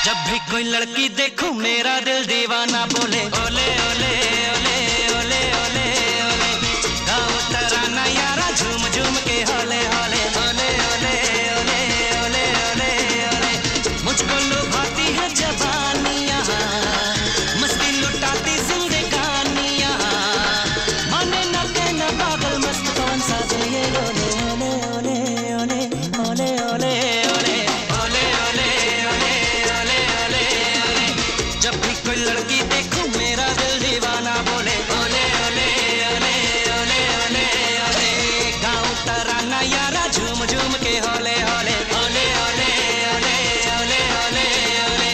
जब भी कोई लड़की देखूं मेरा दिल दीवाना बोले ओले ओले ओले ओले ओले ओले। गाओ तराना यारा झूम झूम के होले होले ओले ओले ओले ओले ओले ओले। मुझको लुभाती है जवानियाँ, मस्ती लुटाती जिंदगानियाँ, माने न कहना पागल मस्त कौन सा दिल ये ओले ओले ओले ओले ओले ओले ओले ओले ओले। जब भी कोई लड़की देखूं मेरा दिल दीवाना बोले ओले ओले ओले ओले ओले ओले। गाँव तराना यारा झूम झूम के होले होले ओले ओले ओले ओले ओले ओले।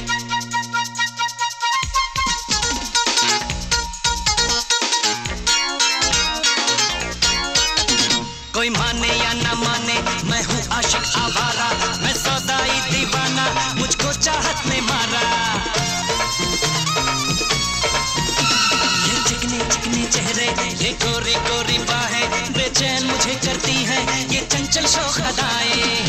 कोई माने या ना माने मैं हूँ आशिक आवारा, मैं सौदाई दीवाना मुझको चाहत ने मारा। ये चिकने चिकने चेहरे, ये गोरी गोरी बाहें बेचैन मुझे करती हैं, ये चंचल शौक अदाएं।